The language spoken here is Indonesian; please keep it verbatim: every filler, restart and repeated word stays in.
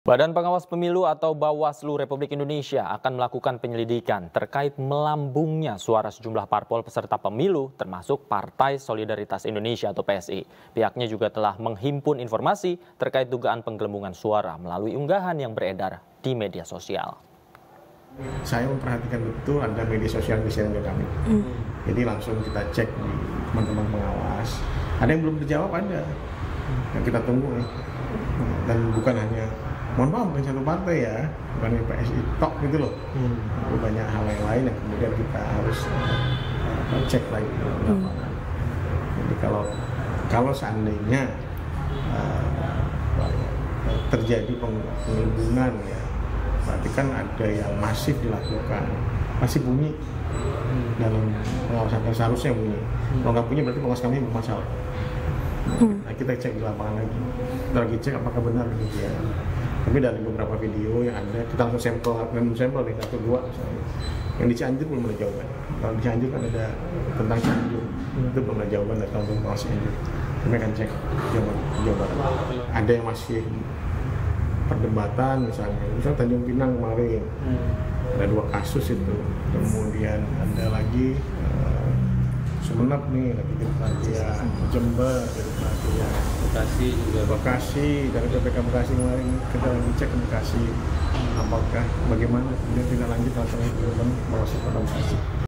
Badan Pengawas Pemilu atau Bawaslu Republik Indonesia akan melakukan penyelidikan terkait melambungnya suara sejumlah parpol peserta pemilu termasuk Partai Solidaritas Indonesia atau P S I. Pihaknya juga telah menghimpun informasi terkait dugaan penggelembungan suara melalui unggahan yang beredar di media sosial. Saya memperhatikan betul ada media sosial di channel kami. Hmm. Jadi langsung kita cek di teman-teman pengawas. Ada yang belum terjawab, ada. Yang kita tunggu nih. Dan bukan hanya mohon maaf bukan satu partai ya, bukan P S I tok gitu loh. Hmm. Banyak hal yang lain yang kemudian kita harus uh, cek lagi di lapangan. Hmm. Jadi kalau kalau seandainya uh, terjadi pengelubungan ya, berarti kan ada yang masif dilakukan, masih bunyi hmm. dalam pengawasan seharusnya bunyi. Hmm. Kalau nggak bunyi berarti pengawas kami bermasalah. Hmm. Nah, kita cek di lapangan lagi, kita lagi cek apakah benar gitu ya. Tapi dari beberapa video yang ada, kita langsung sampel, random sampel nih, satu dua misalnya. Yang di Cianjur belum ada jawaban. Kalau di Cianjur kan ada tentang Cianjur, hmm. itu belum ada jawaban dari tahun pengawas Cianjur. Kami akan cek jawaban, jawaban. Ada yang masih perdebatan misalnya, misalnya Tanjung Pinang kemarin, hmm. ada dua kasus itu. Kemudian ada lagi uh, Sumenep nih, lagi jadi perhatian, Jember jadi perhatian, Bekasi juga, Bekasi dari P P K Bekasi kemarin kita lagi cek ke Bekasi, apakah bagaimana kemudian tidak lanjut langsung ke Bawaslu Kota Bekasi.